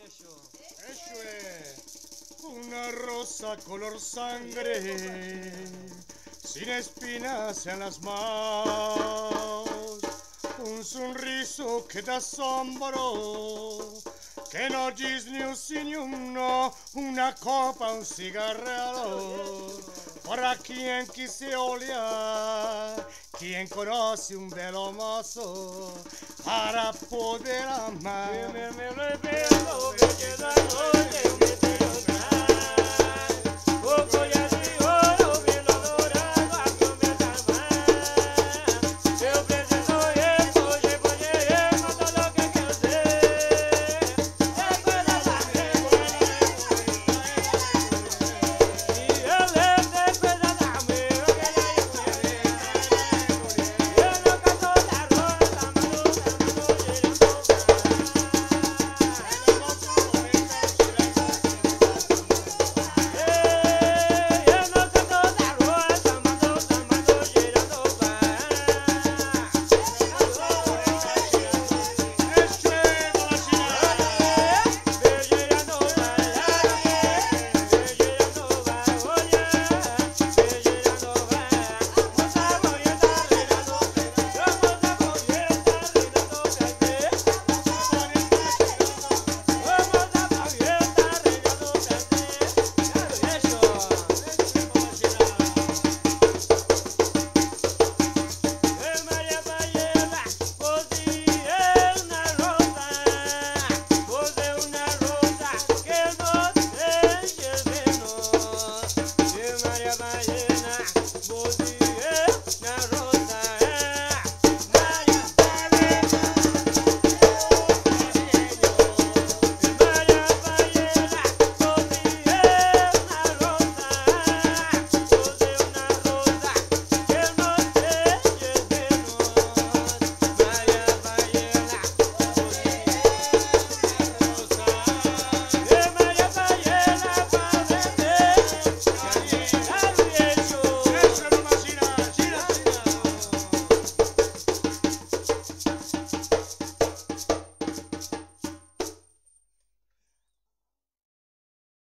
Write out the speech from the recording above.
Eso es una rosa color sangre, sin espinas en las manos, un sonriso que da asombro, que no dice ni un sí ni un no, una copa, un cigarrillo, para quien quise olear, quien conoce un belo mozo, para poder amar. Me revelo que queda